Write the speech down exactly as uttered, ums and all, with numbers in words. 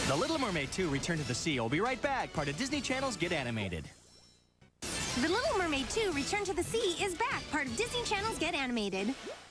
The Little Mermaid two, Return to the Sea. We'll be right back. Part of Disney Channel's Get Animated. The Little Mermaid two, Return to the Sea is back. Part of Disney Channel's Get Animated.